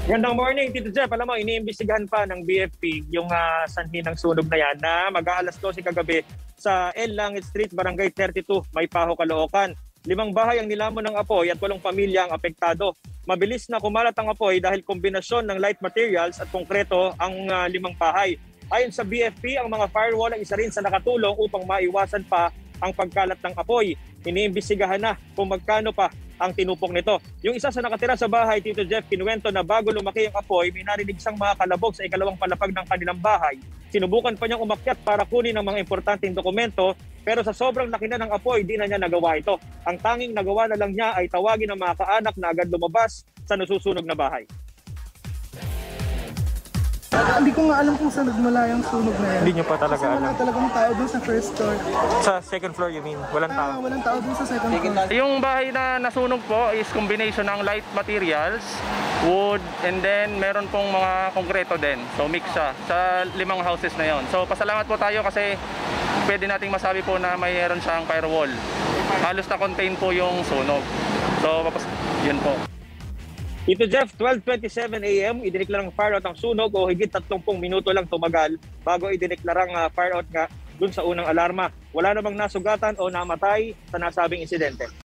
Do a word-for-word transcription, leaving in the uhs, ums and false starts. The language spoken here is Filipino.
Gandang morning, Tito Jeff. Alam mo, iniimbestigahan pa ng B F P yung uh, sanhi ng sunog na yan na mag-aalas dose kagabi sa El Langit Street, Barangay thirty-two, Maypaho, Caloocan. Limang bahay ang nilamon ng apoy at walong pamilya ang apektado. Mabilis na kumalat ang apoy dahil kombinasyon ng light materials at konkreto ang uh, limang bahay. Ayon sa B F P, ang mga firewall ay isa rin sa nakatulong upang maiwasan pa ang pagkalat ng apoy. Iniimbestigahan na kung magkano pa ang tinupok nito. Yung isa sa nakatira sa bahay, Tito Jeff, kinuwento na bago lumaki ang apoy, may narinig siyang mga kalabog sa ikalawang palapag ng kanilang bahay. Sinubukan pa niyang umakyat para kunin ang mga importanteng dokumento, pero sa sobrang laki na ng apoy, di na niya nagawa ito. Ang tanging nagawa na lang niya ay tawagin ang mga kaanak na agad lumabas sa nasusunog na bahay. Hindi ko nga alam kung saan nagmula yung sunog na yan. Hindi nyo pa talaga Kasi alam? wala talagang tao dun sa first floor. Sa second floor you mean? Walang tao? Ah, walang tao dun sa second floor. Yung bahay na nasunog po is combination ng light materials, wood, and then meron pong mga konkreto din. So mix siya sa limang houses na yon. So pasalamat po tayo kasi pwede nating masabi po na mayroon siyang firewall. Halos na contain po yung sunog. So yun po. Ito Jeff, twelve twenty-seven a m, idineklarang fire out ang sunog o higit tatlong minuto lang tumagal bago idineklarang uh, fire out nga dun sa unang alarma. Wala namang nasugatan o namatay sa nasabing insidente.